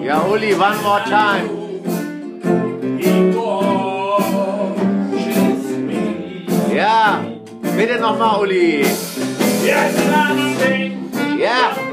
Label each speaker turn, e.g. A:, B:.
A: Ja, Uli, one more time. Ja, bitte nochmal, Uli. Ja.